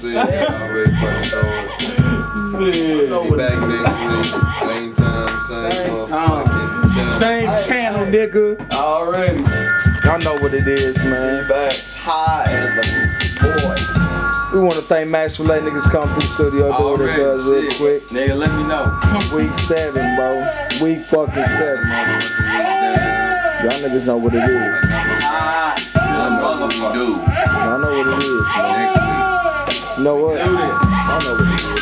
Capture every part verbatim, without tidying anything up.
see. Already fucking know it. Be back next week. Same time, same, Same time. time. Same channel, nigga. Already. Y'all know what it is, man. Back high as the boy. We want to thank Max for letting niggas come through the studio, do what it does real quick. Nigga, let me know. Week seven, bro. Week fucking seven. Y'all niggas know what it is. Ah, I know what we do. Y'all know what it is, man. Next week. You know what? I know what it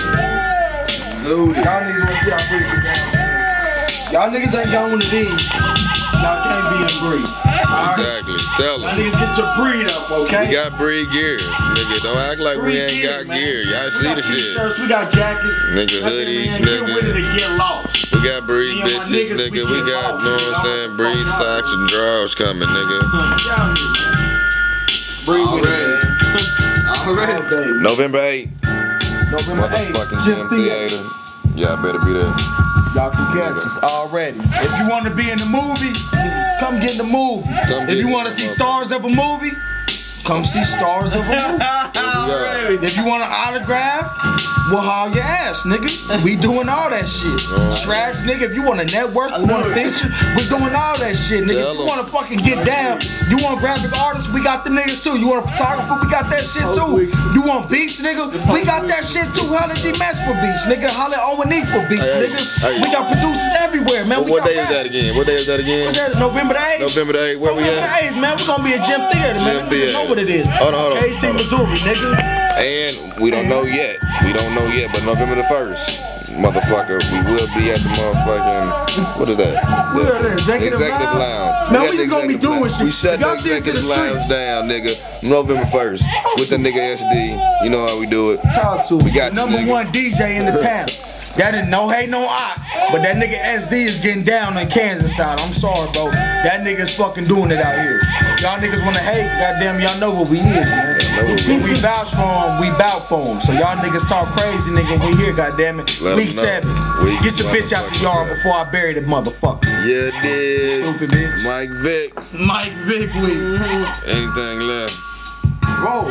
is. Dude. Y'all niggas wanna see how pretty we down. Y'all niggas ain't got one of these. Y'all can't be in breed. Exactly. Tell Y'all them. niggas get your breed up, okay? We got breed gear. Nigga, don't act like we Breed ain't gear, got man. gear. Y'all We see got the shit. t-shirts, we got jackets. Nigga, Nothing, hoodies, man. Get with it nigga. and get lost. We got breed Me and my bitches, niggas, nigga. we We get got, lost. know what I'm Y'all saying, fuck breed out. socks and drawers coming, nigga. Y'all niggas. Breed with it, man. Already. November eighth, November eighth, motherfucking Gym Gym Theater. Theater. Y'all better be there. Y'all can catch us already. If you want to be in the movie, come get in the movie. Come if get you in want to the see motherfucker. stars of a movie, come see stars of a movie. Already. If you want an autograph, we'll haul your ass, nigga. We doing all that shit. Trash, nigga, if you want a network, you want a picture, we're doing all that shit, nigga. Tell If you 'em. want to fucking get down, you want graphic artists, we got the niggas too. You want a photographer, we got that shit too. You want beats, nigga, we got that shit too. Holla D Match for beats, nigga. Holla Owen E for beats, Hey, nigga. hey, hey. We got producers everywhere, man. What, We what got day is rap. that again? What day is that again? What's that? November the eighth? November the eighth. Where we November at? the eighth, man. We're gonna be at Gym Theater, man. Gym You know Theater. what it is. Hold on, hold on, K C, hold on. Missouri, nigga. And we don't know yet. We don't know yet, but November the first, motherfucker, we will be at the motherfucking, what is that? What is that, Executive Lounge? Lounge. Man, We we at the just gonna be Executive doing Lounge. shit. We shut Y'all the see us in the Executive Lounge streets. down, nigga. November first, with the nigga S D. You know how we do it. Talk to We him. got you, number nigga. one D J in the town. That is no hate, no op, but that nigga S D is getting down on Kansas side. I'm sorry, bro. That nigga's fucking doing it out here. Y'all niggas wanna hate, goddamn, y'all know what we is, man. know what we When we vouch for him, we bout for him. So y'all niggas talk crazy, nigga. We here, goddamn it. Let 'em Week know. seven. Week Get your bitch out the motherfucking yard seven. before I bury the motherfucker. Yeah, did. Stupid bitch. Mike Vick. Mike Vick week. Anything left? Whoa.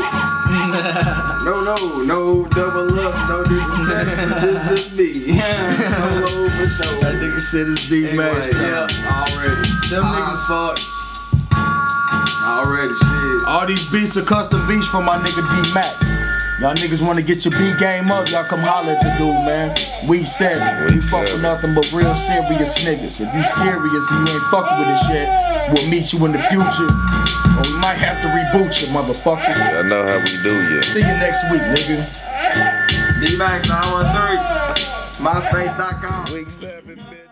no, no, no double up, no disrespect. Just, just me. Solo for sure. That nigga shit is D Anyway, Max. yeah, already. Them High niggas- as fuck. Already, shit. All these beats are custom beats from my nigga D Max. Y'all niggas wanna get your beat game up, y'all come holler at the dude, man. Week seven. Week We fuck with seven. nothing but real serious niggas. If you serious and you ain't fucking with this shit, we'll meet you in the future. Or we might have to reboot you, motherfucker. I know how we do you. See you next week, nigga. D Max nine one three. MySpace dot com. Week seven, bitch.